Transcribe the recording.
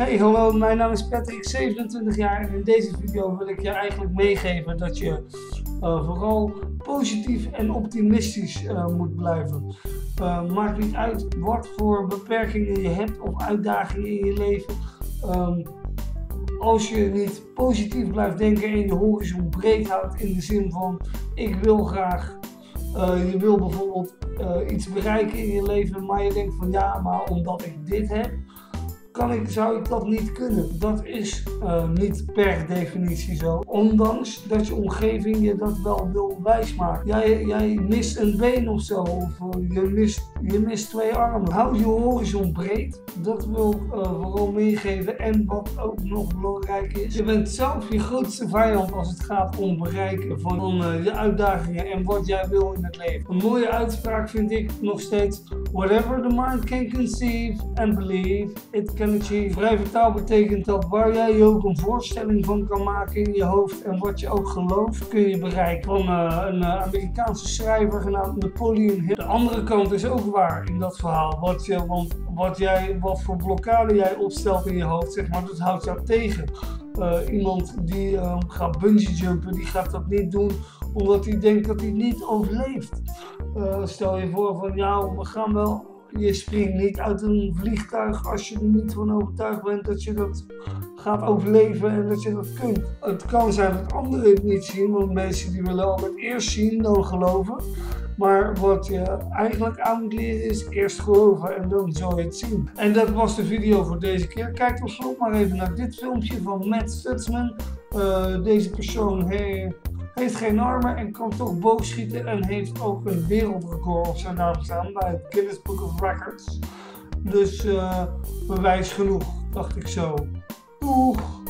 Hey, hallo, mijn naam is Patrick, 27 jaar en in deze video wil ik je eigenlijk meegeven dat je vooral positief en optimistisch moet blijven. Maakt niet uit wat voor beperkingen je hebt of uitdagingen in je leven. Als je niet positief blijft denken en je horizon breed houdt in de zin van ik wil graag, je wil bijvoorbeeld iets bereiken in je leven, maar je denkt van ja, maar omdat ik dit heb, zou ik dat niet kunnen. Dat is niet per definitie zo. Ondanks dat je omgeving je dat wel wil wijsmaken. Jij mist een been of zo, of je mist 2 armen. Hou je horizon breed. Dat wil ik vooral meegeven. En wat ook nog belangrijk is, je bent zelf je grootste vijand als het gaat om bereiken van je uitdagingen en wat jij wil in het leven. Een mooie uitspraak vind ik nog steeds: whatever the mind can conceive and believe, it can achieve. Vrij vertaal betekent dat waar jij je ook een voorstelling van kan maken in je hoofd en wat je ook gelooft, kun je bereiken. Van een Amerikaanse schrijver genaamd Napoleon Hill. De andere kant is ook waar in dat verhaal. Wat voor blokkade jij opstelt in je hoofd, zeg maar, dat houdt jou tegen. Iemand die gaat bungee jumpen, die gaat dat niet doen omdat hij denkt dat hij het niet overleeft. Stel je voor van ja, we gaan wel. Je springt niet uit een vliegtuig als je er niet van overtuigd bent dat je dat gaat overleven en dat je dat kunt. Het kan zijn dat anderen het niet zien, want mensen die willen altijd eerst zien dan geloven. Maar wat je eigenlijk aan moet leren is eerst geloven en dan zul je het zien. En dat was de video voor deze keer. Kijk tot slot maar even naar dit filmpje van Matt Stutzman. Deze persoon heeft geen armen en kan toch boogschieten en heeft ook een wereldrecord op zijn naam staan bij het Guinness Book of Records. Dus bewijs genoeg, dacht ik zo. Doeg!